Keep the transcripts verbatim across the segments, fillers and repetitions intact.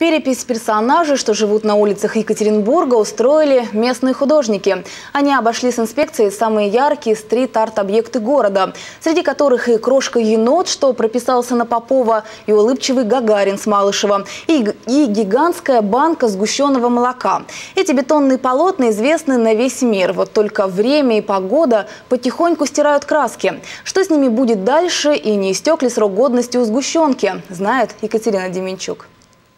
Перепись персонажей, что живут на улицах Екатеринбурга, устроили местные художники. Они обошли с инспекцией самые яркие стрит-арт-объекты города, среди которых и крошка-енот, что прописался на Попова, и улыбчивый Гагарин с Малышева, и, и гигантская банка сгущенного молока. Эти бетонные полотна известны на весь мир. Вот только время и погода потихоньку стирают краски. Что с ними будет дальше и не истек ли срок годности у сгущенки, знает Екатерина Деменчук.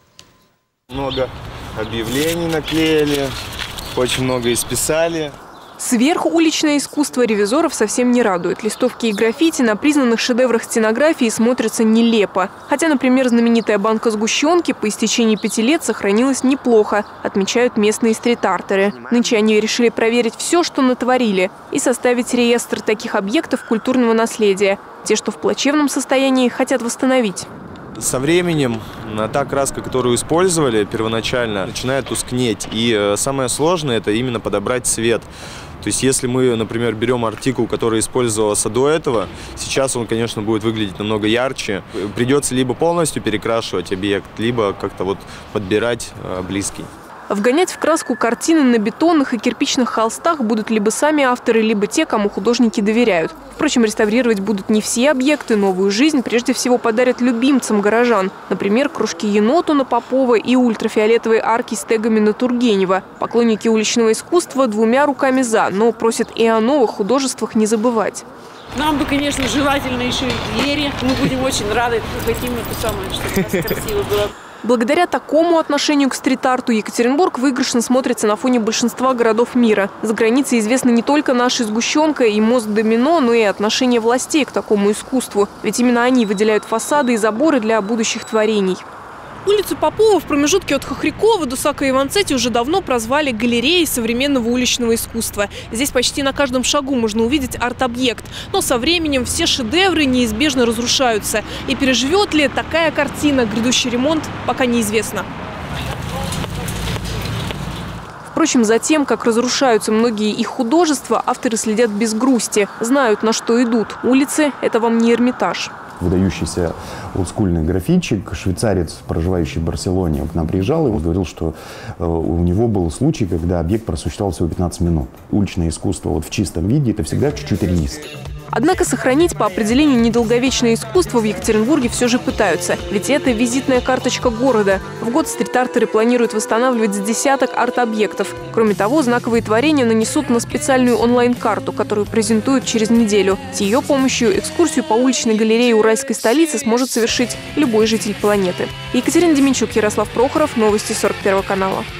Много объявлений наклеили, очень много исписали. Сверху уличное искусство ревизоров совсем не радует. Листовки и граффити на признанных шедеврах стенографии смотрятся нелепо. Хотя, например, знаменитая банка сгущенки по истечении пяти лет сохранилась неплохо, отмечают местные стрит-артеры. Нынче они решили проверить все, что натворили, и составить реестр таких объектов культурного наследия. Те, что в плачевном состоянии, хотят восстановить. Со временем та краска, которую использовали первоначально, начинает тускнеть. И самое сложное – это именно подобрать цвет. То есть если мы, например, берем артикул, который использовался до этого, сейчас он, конечно, будет выглядеть намного ярче. Придется либо полностью перекрашивать объект, либо как-то вот подбирать близкий. Вгонять в краску картины на бетонных и кирпичных холстах будут либо сами авторы, либо те, кому художники доверяют. Впрочем, реставрировать будут не все объекты. Новую жизнь прежде всего подарят любимцам горожан. Например, кружки-еноту на Попова и ультрафиолетовые арки с тегами на Тургенева. Поклонники уличного искусства двумя руками за, но просят и о новых художествах не забывать. Нам бы, конечно, желательно еще и двери. Мы будем очень рады, хотим это самое, чтобы у нас красиво было. Благодаря такому отношению к стрит-арту Екатеринбург выигрышно смотрится на фоне большинства городов мира. За границей известна не только наша сгущенка и мост Домино, но и отношение властей к такому искусству. Ведь именно они выделяют фасады и заборы для будущих творений. Улицу Попова в промежутке от Хохрякова до Саакова-Иванцетти уже давно прозвали галереей современного уличного искусства. Здесь почти на каждом шагу можно увидеть арт-объект. Но со временем все шедевры неизбежно разрушаются. И переживет ли такая картина грядущий ремонт, пока неизвестно. Впрочем, за тем, как разрушаются многие их художества, авторы следят без грусти. Знают, на что идут. Улицы – это вам не Эрмитаж. Выдающийся олдскульный графитчик, швейцарец, проживающий в Барселоне, к нам приезжал и говорил, что у него был случай, когда объект просуществовал всего пятнадцать минут. Уличное искусство вот в чистом виде – это всегда чуть-чуть риск. Однако сохранить по определению недолговечное искусство в Екатеринбурге все же пытаются. Ведь это визитная карточка города. В год стрит-артеры планируют восстанавливать с десяток арт-объектов. Кроме того, знаковые творения нанесут на специальную онлайн-карту, которую презентуют через неделю. С ее помощью экскурсию по уличной галерее уральской столицы сможет совершить любой житель планеты. Екатерина Деменчук, Ярослав Прохоров, новости сорок первого канала.